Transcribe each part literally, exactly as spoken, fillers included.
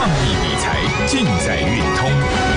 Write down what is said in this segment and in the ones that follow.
创意理财尽在运通。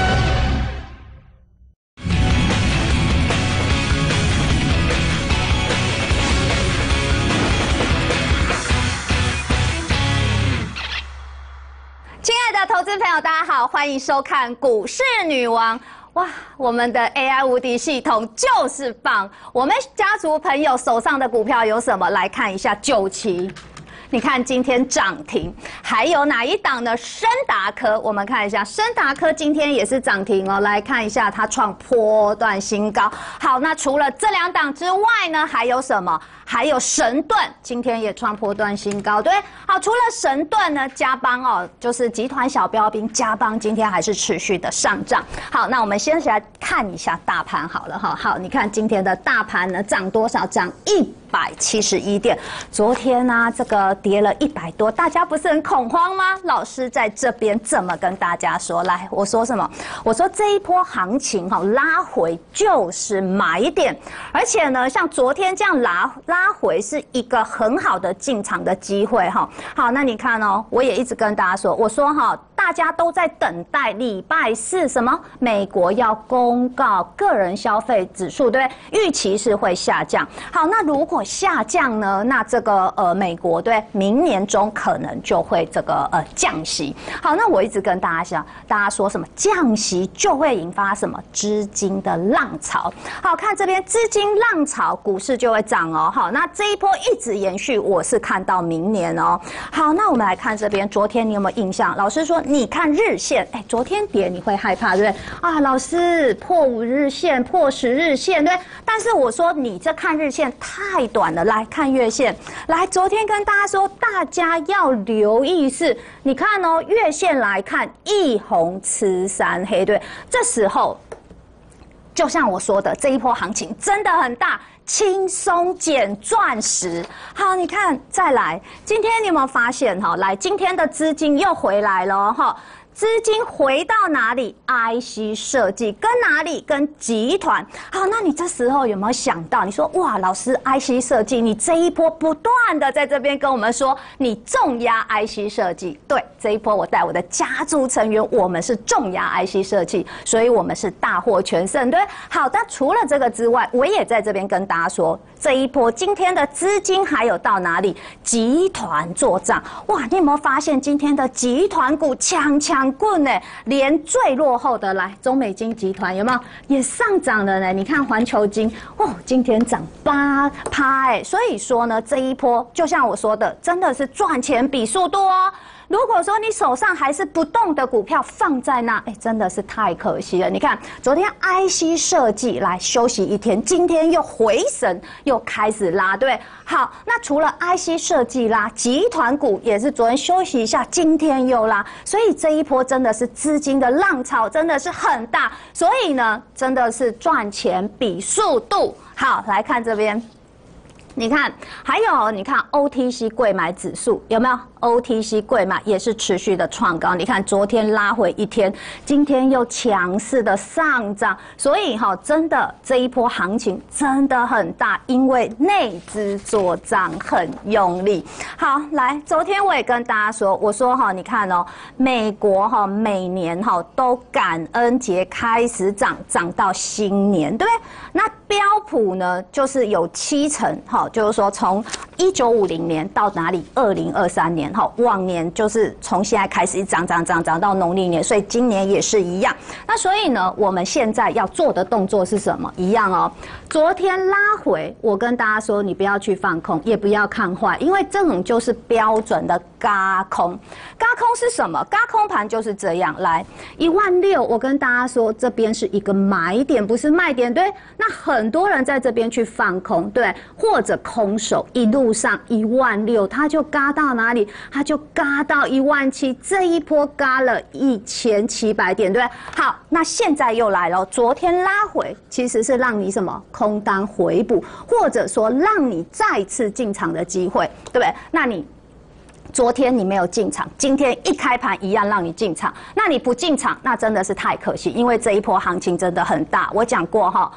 亲爱的投资朋友，大家好，欢迎收看股市女王。哇，我们的 A I 无敌系统就是棒！我们家族朋友手上的股票有什么？来看一下九期。你看今天涨停，还有哪一档呢？昇達科，我们看一下，昇達科今天也是涨停哦。来看一下，它创波段新高。好，那除了这两档之外呢，还有什么？还有神盾，今天也创波段新高，对。好，除了神盾呢，嘉邦哦，就是集团小标兵，嘉邦今天还是持续的上涨。好，那我们先来看一下大盘好了哈。好，你看今天的大盘呢，涨多少？涨一百七十一点。昨天呢、啊，这个跌了一百多，大家不是很恐慌吗？老师在这边怎么跟大家说？来，我说什么？我说这一波行情哈，拉回就是买点，而且呢，像昨天这样拉拉。拉回是一个很好的进场的机会哈。好，那你看哦，我也一直跟大家说，我说哈，大家都在等待礼拜四什么？美国要公告个人消费指数，对不对？预期是会下降。好，那如果下降呢？那这个呃，美国对明年中可能就会这个呃降息。好，那我一直跟大家讲，大家说什么降息就会引发什么资金的浪潮。好，看这边资金浪潮，股市就会涨哦。好。那这一波一直延续，我是看到明年哦。好，那我们来看这边，昨天你有没有印象？老师说，你看日线，哎，昨天跌你会害怕，对不对？啊，老师破五日线，破十日线，对不对？但是我说你这看日线太短了，来看月线。来，昨天跟大家说，大家要留意是，你看哦，月线来看一红吃三黑，对，这时候就像我说的，这一波行情真的很大。轻松捡钻石，好，你看，再来，今天你有没有发现哈？来，今天的资金又回来了哈。资金回到哪里 ？I C 设计跟哪里？跟集团。好，那你这时候有没有想到？你说哇，老师 I C 设计，你这一波不断的在这边跟我们说你重压 I C 设计。对，这一波我带我的家族成员，我们是重压 I C 设计，所以我们是大获全胜。对，好的。除了这个之外，我也在这边跟大家说，这一波今天的资金还有到哪里？集团做账。哇，你有没有发现今天的集团股强强棍呢？连最落后的来中美金集团有没有也上涨了呢？你看环球金哦，今天涨八趴哎，所以说呢，这一波就像我说的，真的是赚钱比速度哦。如果说你手上还是不动的股票放在那，哎，真的是太可惜了。你看，昨天 I C 设计来休息一天，今天又回神，又开始拉，对不对？好，那除了 I C 设计拉，集团股也是昨天休息一下，今天又拉，所以这一波真的是资金的浪潮真的是很大，所以呢，真的是赚钱比速度。好，来看这边。你看，还有你看 O T C 柜买指数有没有 ？O T C 柜买也是持续的创高。你看昨天拉回一天，今天又强势的上涨，所以哈，真的这一波行情真的很大，因为内资做账很用力。好，来，昨天我也跟大家说，我说哈，你看哦，美国哈每年哈都感恩节开始涨，涨到新年，对不对？那标普呢，就是有七成哈。就是说，从一九五零年到哪里？二零二三年，哈，往年就是从现在开始涨涨涨涨到农历年，所以今年也是一样。那所以呢，我们现在要做的动作是什么？一样哦。昨天拉回，我跟大家说，你不要去放空，也不要看坏，因为这种就是标准的軋空。軋空是什么？軋空盘就是这样。来，一万六，我跟大家说，这边是一个买点，不是卖点，对。那很多人在这边去放空，对，或者空手一路上一万六，他就嘎到哪里？他就嘎到一万七，这一波嘎了一千七百点，对不对？好，那现在又来了，昨天拉回其实是让你什么空单回补，或者说让你再次进场的机会，对不对？那你昨天你没有进场，今天一开盘一样让你进场，那你不进场，那真的是太可惜，因为这一波行情真的很大。我讲过哈。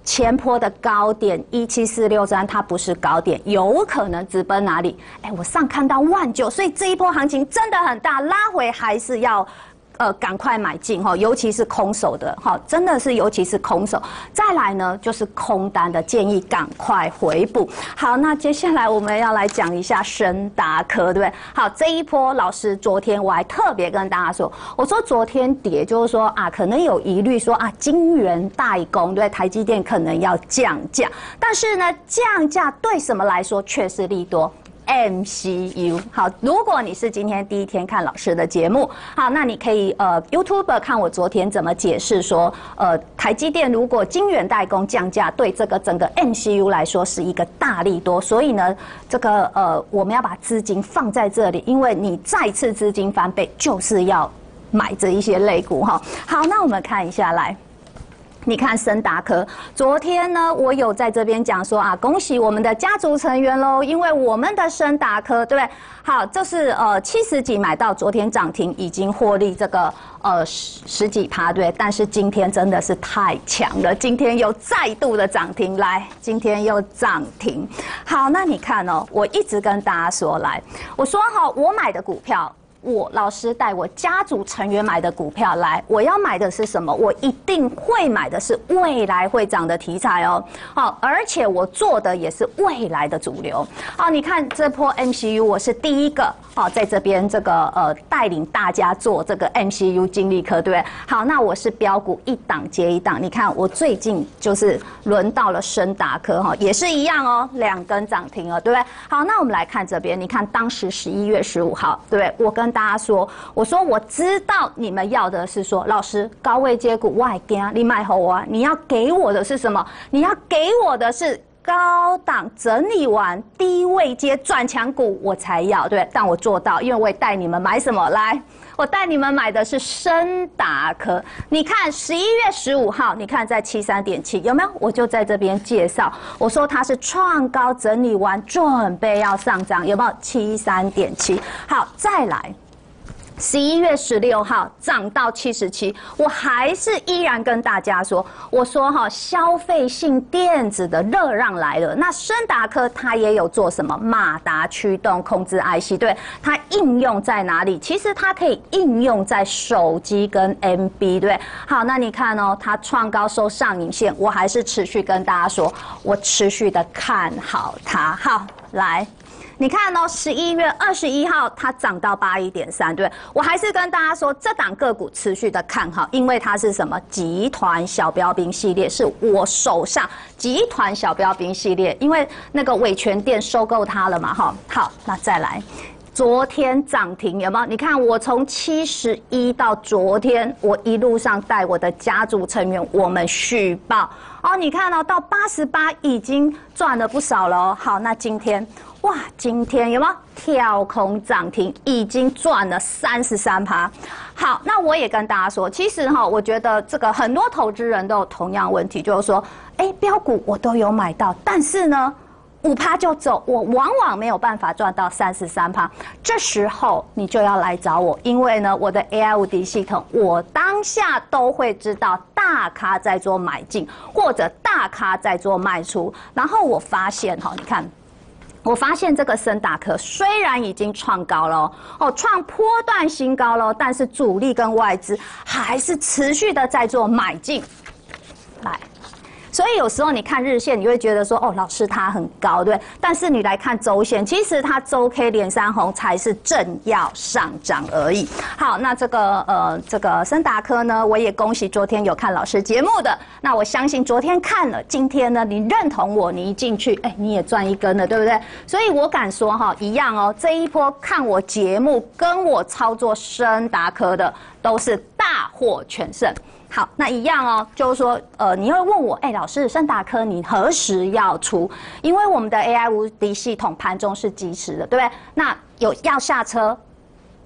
前波的高点一七四六三，它不是高点，有可能直奔哪里？哎，我上看到万九，所以这一波行情真的很大，拉回还是要。呃，赶快买进哈，尤其是空手的哈，真的是尤其是空手。再来呢，就是空单的建议赶快回补。好，那接下来我们要来讲一下昇达科，对不对？好，这一波老师昨天我还特别跟大家说，我说昨天跌就是说啊，可能有疑虑说啊，晶圆代工对台积电可能要降价，但是呢，降价对什么来说却是利多。M C U 好，如果你是今天第一天看老师的节目，好，那你可以呃 YouTube 看我昨天怎么解释说，呃，台积电如果晶圆代工降价，对这个整个 M C U 来说是一个大利多，所以呢，这个呃我们要把资金放在这里，因为你再次资金翻倍，就是要买这一些类股哈。好，那我们看一下来。你看昇達科，昨天呢，我有在这边讲说啊，恭喜我们的家族成员喽，因为我们的昇達科，对不对？好，这是呃七十几买到，昨天涨停，已经获利这个呃十十几趴，对。但是今天真的是太强了，今天又再度的涨停，来，今天又涨停。好，那你看哦，我一直跟大家说，来，我说哈，我买的股票。我老师带我家族成员买的股票来，我要买的是什么？我一定会买的是未来会涨的题材哦。好，而且我做的也是未来的主流。好，你看这波 M C U， 我是第一个好在这边这个呃带领大家做这个 M C U 精力科，对不对？好，那我是标股一档接一档。你看我最近就是轮到了昇達科哈，也是一样哦，两根涨停了，对不对？好，那我们来看这边，你看当时十一月十五号，对不对？我跟大家说，我说我知道你们要的是说，老师高位接股我还惊你卖后啊，你要给我的是什么？你要给我的是高档整理完低位接转强股，我才要对，但我做到，因为我也带你们买什么来。我带你们买的是昇達科，你看十一月十五号，你看在七三点七有没有？我就在这边介绍，我说它是创高整理完，准备要上涨，有没有？七三点七，好，再来。十一月十六号涨到七十七，我还是依然跟大家说，我说哈，消费性电子的热浪来了。那昇達科它也有做什么？马達驅動控制 I C， 对，它应用在哪里？其实它可以应用在手机跟 N B， 对。好，那你看哦，它创高收上影线，我还是持续跟大家说，我持续的看好它。好，来。你看哦，十一月二十一号它涨到八一点三，对，我还是跟大家说，这档个股持续的看好，因为它是什么集团小标兵系列，是我手上集团小标兵系列，因为那个伟全店收购它了嘛，哈，好，那再来。昨天涨停有没有？你看我从七十一到昨天，我一路上带我的家族成员，我们续报哦。你看哦，到八十八已经赚了不少了哦。好，那今天哇，今天有没有跳空涨停，已经赚了三十三趴。好，那我也跟大家说，其实哈，我觉得这个很多投资人都有同样问题，就是说，哎，标股我都有买到，但是呢。五趴就走，我往往没有办法赚到三十三趴。这时候你就要来找我，因为呢，我的 A I 无敌系统，我当下都会知道大咖在做买进，或者大咖在做卖出。然后我发现哈，你看。我发现这个昇達科虽然已经创高了哦，创波段新高了，但是主力跟外资还是持续的在做买进，来。所以有时候你看日线，你会觉得说，哦，老师它很高，对不对？但是你来看周线，其实它周 K 连三红才是正要上涨而已。好，那这个呃这个昇達科呢，我也恭喜昨天有看老师节目的。那我相信昨天看了，今天呢你认同我，你一进去，哎，你也赚一根了，对不对？所以我敢说哈，一样哦，这一波看我节目跟我操作昇達科的都是大获全胜。好，那一样哦，就是说，呃，你会问我，哎、欸，老师，昇達科你何时要出？因为我们的 A I 无敌系统盘中是即时的，对不对？那有要下车，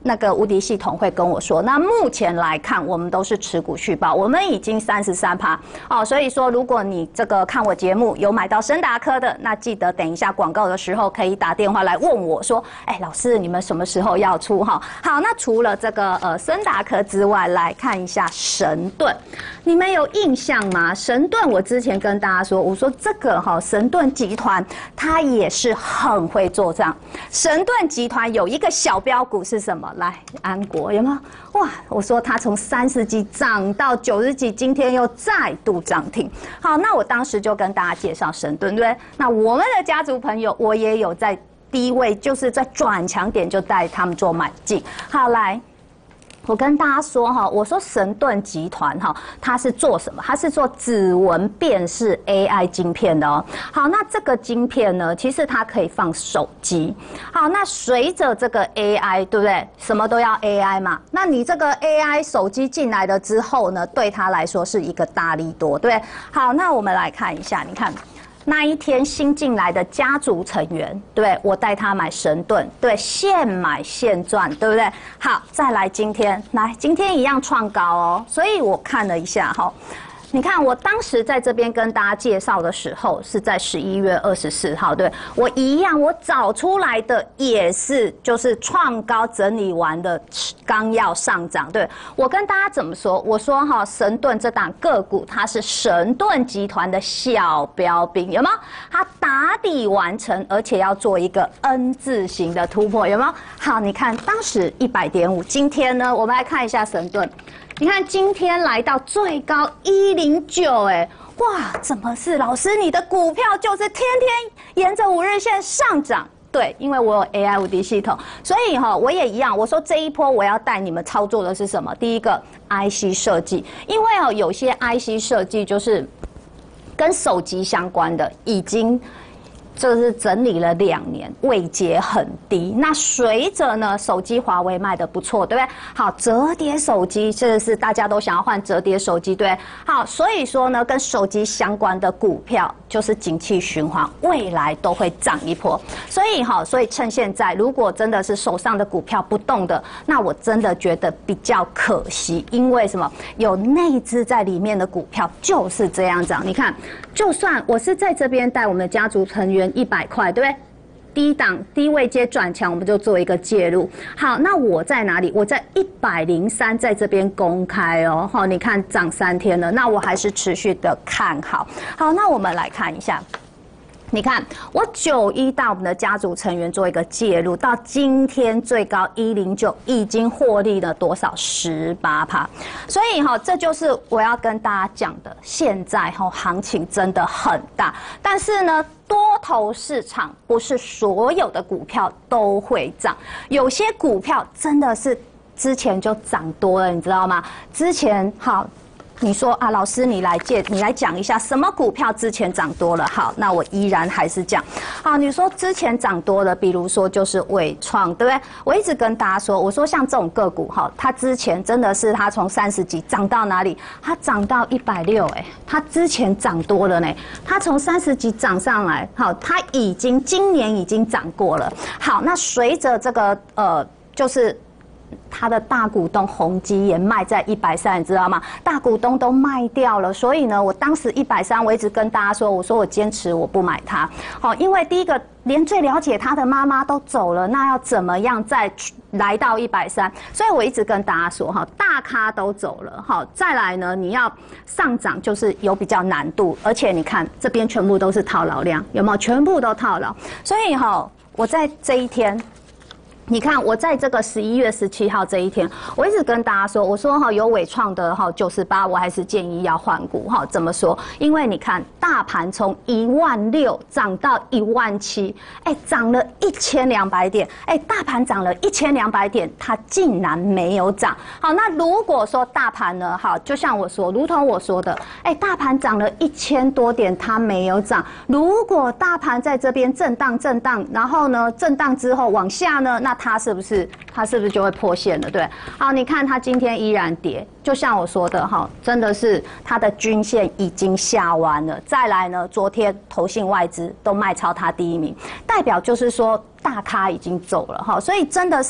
那个无敌系统会跟我说，那目前来看，我们都是持股续报，我们已经三十三趴哦。所以说，如果你这个看我节目有买到昇達科的，那记得等一下广告的时候可以打电话来问我说，哎，老师你们什么时候要出哈？好，那除了这个呃昇達科之外，来看一下神盾，你们有印象吗？神盾我之前跟大家说，我说这个哈神盾集团它也是很会做账。神盾集团有一个小标股是什么？来，安国有没有？哇，我说它从三十几涨到九十几，今天又再度涨停。好，那我当时就跟大家介绍神盾，对不对？那我们的家族朋友，我也有在低位，就是在转强点就带他们做买进。好，来。我跟大家说哈，我说神盾集团哈，它是做什么？它是做指纹辨识 A I 晶片的哦。好，那这个晶片呢，其实它可以放手机。好，那随着这个 A I， 对不对？什么都要 A I 嘛。那你这个 A I 手机进来了之后呢，对它来说是一个大利多，对不对？好，那我们来看一下，你看。那一天新进来的家族成员，对我带他买神盾，对，现买现赚，对不对？好，再来今天，来今天一样创高哦，所以我看了一下哈。你看，我当时在这边跟大家介绍的时候，是在十一月二十四号，对我一样，我找出来的也是就是创高整理完的刚要上涨。对我跟大家怎么说？我说哈，神盾这档个股它是神盾集团的小标兵，有没有？它打底完成，而且要做一个 N 字形的突破，有没有？好，你看当时一百点五，今天呢，我们来看一下神盾。你看，今天来到最高一零九，哎，哇，怎么是老师？你的股票就是天天沿着五日线上涨？对，因为我有 A I 无敌系统，所以哈，我也一样。我说这一波我要带你们操作的是什么？第一个 I C 设计，因为哦，有些 I C 设计就是跟手机相关的，已经。就是整理了两年，位阶很低。那随着呢，手机华为卖得不错，对不对？好，折叠手机，这是大家都想要换折叠手机，对不对？好，所以说呢，跟手机相关的股票就是景气循环，未来都会涨一波。所以哈，所以趁现在，如果真的是手上的股票不动的，那我真的觉得比较可惜，因为什么？有内资在里面的股票就是这样涨。你看，就算我是在这边带我们的家族成员。一百块，对不对？低档低位接转强，我们就做一个介入。好，那我在哪里？我在一百零三，在这边公开哦。好，你看涨三天了，那我还是持续的看好。好，那我们来看一下。你看，我九一到我们的家族成员做一个介入，到今天最高一零九，已经获利了多少？十八趴。所以哈，这就是我要跟大家讲的。现在哈，行情真的很大，但是呢，多头市场不是所有的股票都会涨，有些股票真的是之前就涨多了，你知道吗？之前好。你说啊，老师，你来介，你来讲一下什么股票之前涨多了？好，那我依然还是讲。好，你说之前涨多了，比如说就是伟创，对不对？我一直跟大家说，我说像这种个股哈，它之前真的是它从三十几涨到哪里？它涨到一百六，哎，它之前涨多了呢。它从三十几涨上来，好，它已经今年已经涨过了。好，那随着这个呃，就是。他的大股东宏基也卖在一百三，你知道吗？大股东都卖掉了，所以呢，我当时一百三，我一直跟大家说，我说我坚持我不买它，好，因为第一个连最了解他的妈妈都走了，那要怎么样再来到一百三？所以我一直跟大家说，哈，大咖都走了，好，再来呢，你要上涨就是有比较难度，而且你看这边全部都是套牢量，有没有？全部都套牢，所以哈，我在这一天。你看，我在这个十一月十七号这一天，我一直跟大家说，我说哈有伟创的哈九十八，我还是建议要换股哈。怎么说？因为你看大盘从一万六涨到一万七，哎，涨了一千两百点，哎，大盘涨了一千两百点，它竟然没有涨。好，那如果说大盘呢，好，就像我说，如同我说的，哎，大盘涨了一千多点，它没有涨。如果大盘在这边震荡震荡，然后呢，震荡之后往下呢，那它是不是它是不是就会破线了？对，好，你看它今天依然跌，就像我说的哈，真的是它的均线已经下弯了。再来呢，昨天投信外资都卖超它第一名，代表就是说大咖已经走了哈，所以真的是多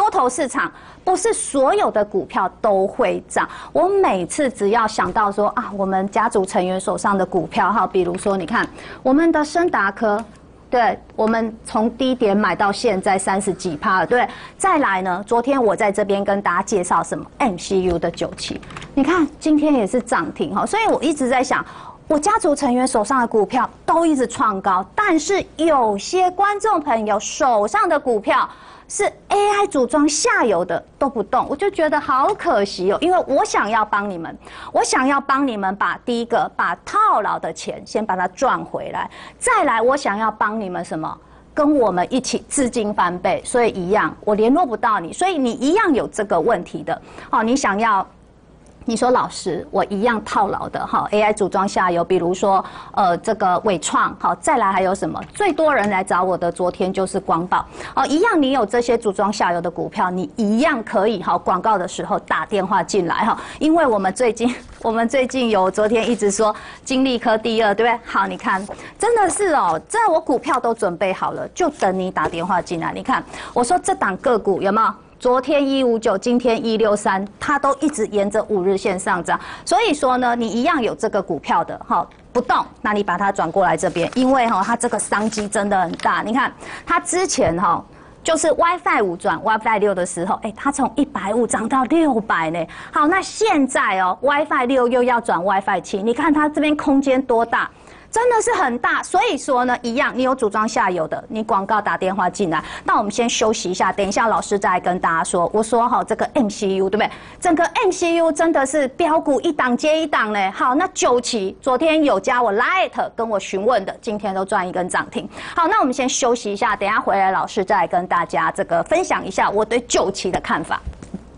头市场不是所有的股票都会涨。我每次只要想到说啊，我们家族成员手上的股票哈，比如说你看我们的昇達科。对，我们从低点买到现在三十几趴了，对。再来呢，昨天我在这边跟大家介绍什么 M C U 的九期，你看今天也是涨停哈，所以我一直在想，我家族成员手上的股票都一直创高，但是有些观众朋友手上的股票是 A I 组装下游的都不动，我就觉得好可惜哦，因为我想要帮你们，我想要帮你们把第一个把套牢的钱先把它赚回来，再来我想要帮你们什么？跟我们一起资金翻倍，所以一样，我联络不到你，所以你一样有这个问题的。哦，你想要。你说老师，我一样套牢的哈 ，A I 组装下游，比如说呃这个伟创，好，再来还有什么？最多人来找我的，昨天就是光宝，哦，一样你有这些组装下游的股票，你一样可以哈，广告的时候打电话进来哈，因为我们最近我们最近有昨天一直说金利科第二，对不对？好，你看真的是哦，这我股票都准备好了，就等你打电话进来。你看，我说这档个股有没有？昨天一五九，今天一六三，它都一直沿着五日线上涨，所以说呢，你一样有这个股票的哈，不动，那你把它转过来这边，因为哈，它这个商机真的很大。你看，它之前哈。就是 WiFi 五转 WiFi 六的时候，哎、欸，它从一百五涨到六百呢。好，那现在哦 ，WiFi 六又要转 WiFi 七，你看它这边空间多大？真的是很大，所以说呢，一样，你有组装下游的，你广告打电话进来。那我们先休息一下，等一下老师再来跟大家说。我说哈，这个 M C U 对不对？整个 M C U 真的是标股一档接一档呢。好，那九期昨天有加我 Light 跟我询问的，今天都赚一根涨停。好，那我们先休息一下，等一下回来老师再来跟大家这个分享一下我对九期的看法。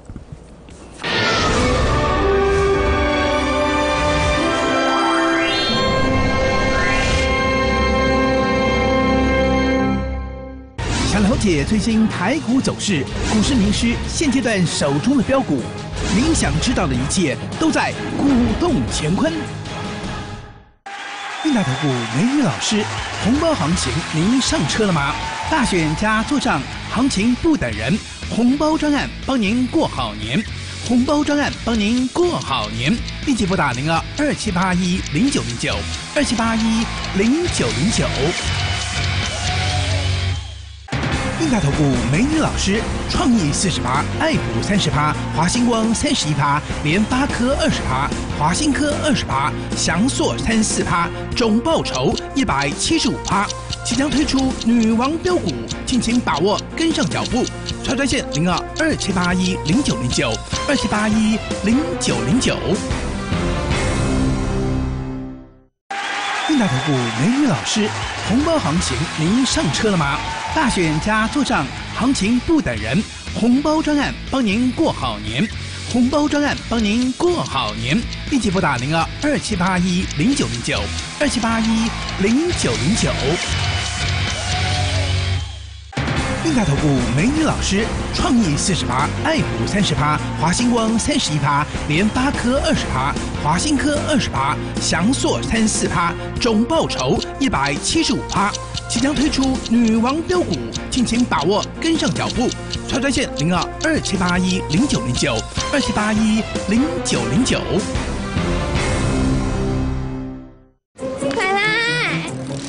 想了解最新台股走势，股市名师现阶段手中的标股，您想知道的一切都在股动乾坤。韵达投顾美女老师，红包行情您上车了吗？大选加做账，行情不等人，红包专案帮您过好年，红包专案帮您过好年，立即拨打零二二七八一零九零九二七八一零九零九。韵达投顾美女老师，创意四十趴，爱普三十趴，华星光三十一趴，联发科二十趴，华新科二十趴，翔硕三四趴，总报酬一百七十五趴，即将推出女王标股，敬请把握，跟上脚步。超专线零二二七八一零九零九二七八一零九零九。韵达投顾美女老师，红包行情您上车了吗？大选加做账，行情不等人，红包专案帮您过好年，红包专案帮您过好年，立即拨打零二二七八一零九零九二七八一零九零九。韵达投顾美女老师，创意四十趴，爱普三十趴，华星光三十一趴，联发科二十趴，华新科二十趴，翔硕三四趴，总报酬一百七十五趴，即将推出女王标股，敬请把握，跟上脚步。超专线零二二七八一零九零九二七八一零九零九。 奶奶。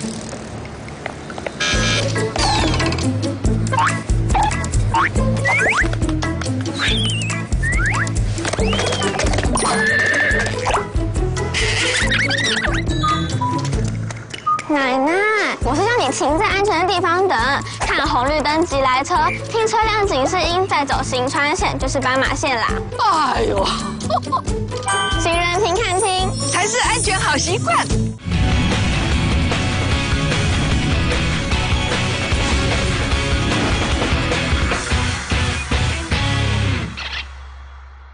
奶奶，我是让你停在安全的地方等，看红绿灯即来车，听车辆警示音再走行穿线就是斑马线啦。 哎呦， 行人停看听， 才是安全好习惯。 好，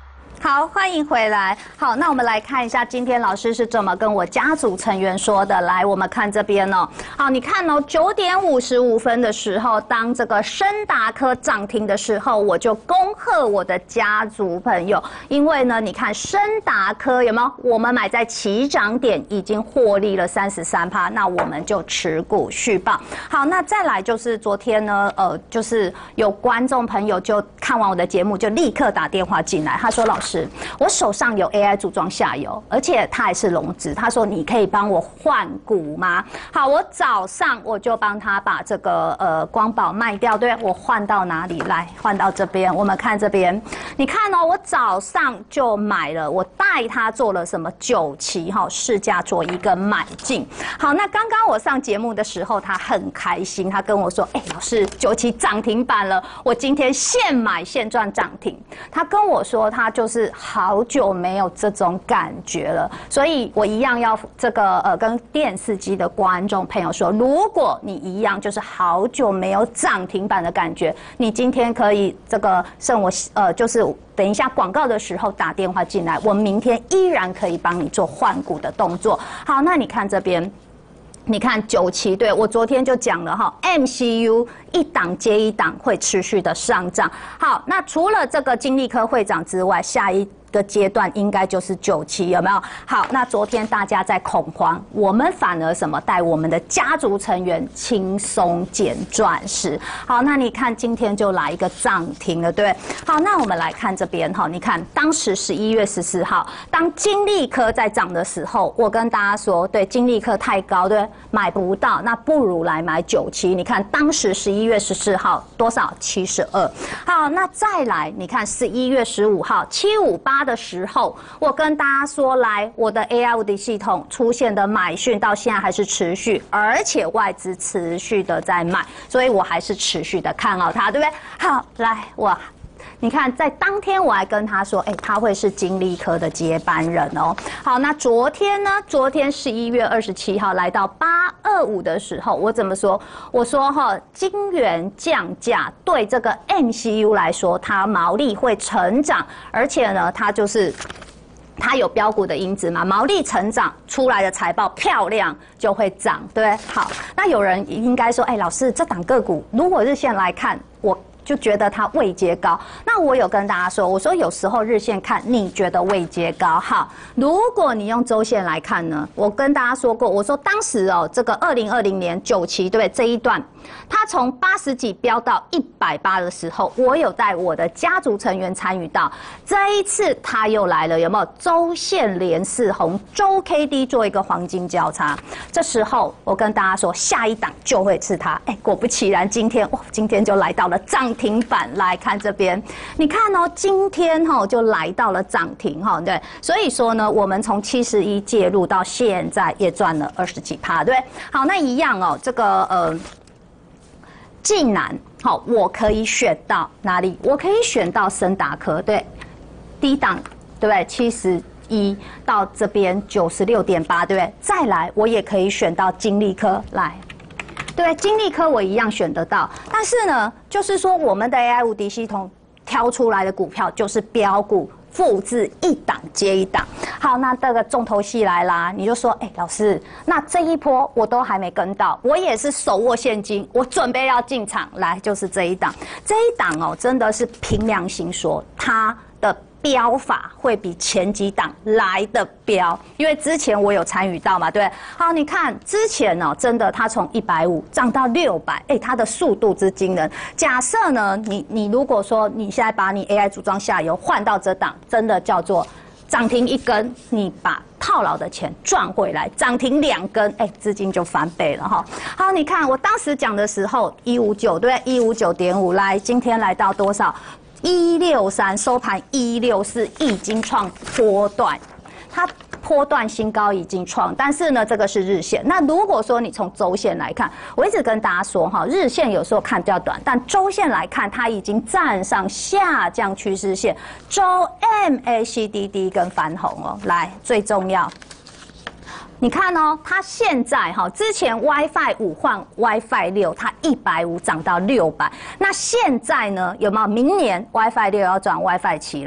好，欢迎回来。好，那我们来看一下今天老师是怎么跟我家族成员说的。来，我们看这边哦。好，你看哦，九点五十五分的时候，当这个昇達科涨停的时候，我就恭贺我的家族朋友，因为呢，你看昇達科有没有？我们买在起涨点已经获利了三十三趴，那我们就持股续报。好，那再来就是昨天呢，呃，就是有观众朋友就看完我的节目，就立刻打电话进来，他说：“老师。”我手上有 A I 组装下游，而且它还是融资。他说：“你可以帮我换股吗？”好，我早上我就帮他把这个呃光宝卖掉，对，我换到哪里来？换到这边。我们看这边，你看哦，我早上就买了，我带他做了什么九期哈市价做一个买进。好，那刚刚我上节目的时候，他很开心，他跟我说：“哎、欸，老师，九期涨停板了，我今天现买现赚涨停。”他跟我说，他就是。好久没有这种感觉了，所以我一样要这个呃跟电视机的观众朋友说，如果你一样就是好久没有涨停板的感觉，你今天可以这个剩我呃就是等一下广告的时候打电话进来，我明天依然可以帮你做换股的动作。好，那你看这边。你看九期，对，我昨天就讲了哈 ，M C U 一档接一档会持续的上涨。好，那除了这个金利科会涨之外，下一个阶段应该就是九期，有没有？好，那昨天大家在恐慌，我们反而什么带我们的家族成员轻松捡钻石。好，那你看今天就来一个涨停了，对。好，那我们来看这边哈，你看当时十一月十四号，当金利科在涨的时候，我跟大家说，对，金利科太高，对，买不到，那不如来买九期。你看当时十一月十四号多少？七十二。好，那再来，你看十一月十五号七五八。的时候，我跟大家说，来，我的 A I 无敌系统出现的买讯到现在还是持续，而且外资持续的在买，所以我还是持续的看好它，对不对？好，来，我。你看，在当天我还跟他说，哎、欸，他会是金利科的接班人哦。好，那昨天呢？昨天十一月二十七号来到八二五的时候，我怎么说？我说哈，晶圆降价对这个 M C U 来说，它毛利会成长，而且呢，它就是它有标股的因子嘛，毛利成长出来的财报漂亮就会涨，对不对？好，那有人应该说，哎、欸，老师，这档个股如果日线来看，我。就觉得它位阶高，那我有跟大家说，我说有时候日线看你觉得位阶高，好，如果你用周线来看呢，我跟大家说过，我说当时哦，这个二零二零年九期对不对这一段，它从八十几飙到一百八的时候，我有带我的家族成员参与到，这一次它又来了，有没有周线连四红，周 K D 做一个黄金交叉，这时候我跟大家说，下一档就会是它，哎，果不其然，今天哇，今天就来到了涨停板，来看这边，你看哦，今天哈、哦、就来到了涨停哈、哦，对，所以说呢，我们从七十一介入到现在也赚了二十几趴，对，好，那一样哦，这个呃，竟然好，我可以选到哪里？我可以选到昇達科，对，低檔，对不对？七十一到这边九十六点八，对不对？再来，我也可以选到金利科来。对，金利科我一样选得到，但是呢，就是说我们的 A I 无敌系统挑出来的股票就是标股，复制一档接一档。好，那这个重头戏来啦，你就说，哎、欸，老师，那这一波我都还没跟到，我也是手握现金，我准备要进场，来，就是这一档，这一档哦，真的是凭良心说，它的标法会比前几档来的标，因为之前我有参与到嘛，对不对？好，你看之前哦，真的它从一百五涨到六百，哎，它的速度之惊人。假设呢，你你如果说你现在把你 A I 组装下游换到这档，真的叫做涨停一根，你把套牢的钱赚回来；涨停两根，哎，资金就翻倍了哈。好，你看我当时讲的时候一五九，对不对？一五九点五，来，今天来到多少？一六三，收盘一六四，已经创波段，它波段新高已经创，但是呢，这个是日线。那如果说你从周线来看，我一直跟大家说哈，日线有时候看比较短，但周线来看，它已经站上下降趋势线，周 M A C D D 跟翻红哦。来，最重要。你看哦，它现在哈，之前 WiFi 五换 WiFi 六，它一百五涨到六百。那现在呢，有没有？明年 WiFi 六要转 WiFi 七了？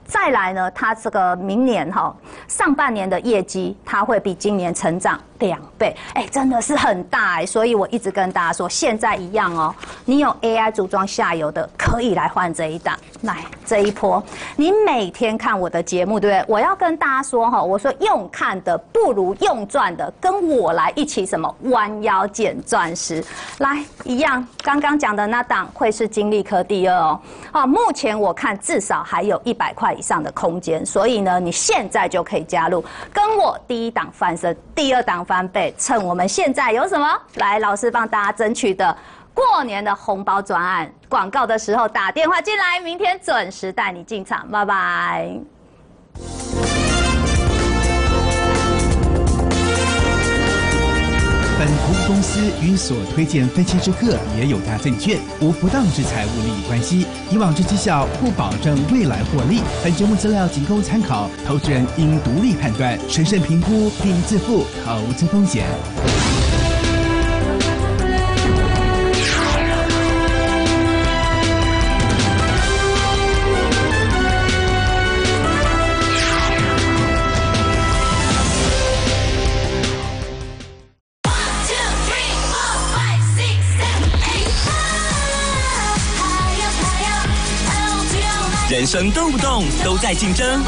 再来呢，它这个明年哈上半年的业绩，它会比今年成长两倍，哎，真的是很大哎，所以我一直跟大家说，现在一样哦，你有 A I 组装下游的，可以来换这一档，来这一波，你每天看我的节目，对不对？我要跟大家说哈，我说用看的不如用赚的，跟我来一起什么弯腰捡钻石，来一样，刚刚讲的那档会是金利科第二哦，啊，目前我看至少还有一百块以上的空间，所以呢，你现在就可以加入，跟我第一档翻身，第二档翻倍，趁我们现在有什么来，老师帮大家争取的过年的红包专案，广告的时候打电话进来，明天准时带你进场，拜拜。 本投资公司与所推荐分期之客也有大证券无不当之财务利益关系，以往之绩效不保证未来获利。本节目资料仅供参考，投资人应独立判断、审慎评估并自负投资风险。 人生动不动都在竞争，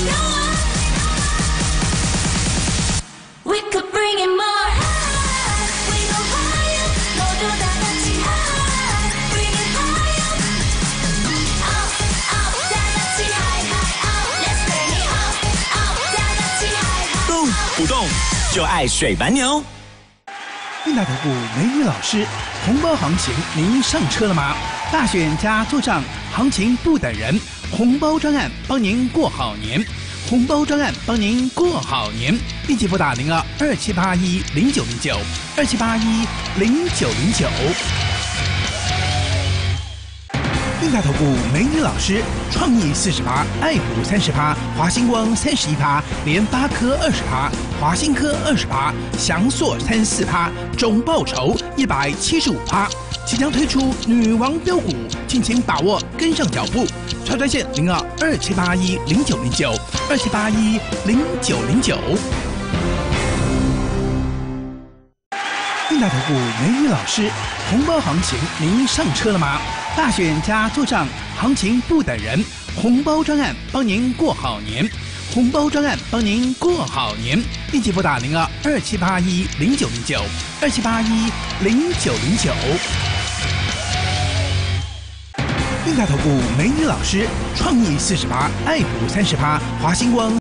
动不动就爱水白牛。 韵达投顾美女老师，红包行情您上车了吗？大选加做账，行情不等人，红包专案帮您过好年，红包专案帮您过好年，立即拨打零二二七八一零九零九二七八一零九零九。韵达投顾美女老师，创意四十趴，爱普三十趴，华星光三十一趴，联发科二十趴，华新科二十趴，翔硕三四趴，总报酬一百七十五趴。即将推出女王标股，敬请把握，跟上脚步。超专线零二二七八一零九零九二七八一零九零九。韵达投顾美女老师，红包行情您上车了吗？大选加做账，行情不等人，红包专案帮您过好年，红包专案帮您过好年，立即拨打零二二七八一零九零九二七八一零九零九。韵达投顾美女老师，创意四十趴，爱普三十趴，华星光。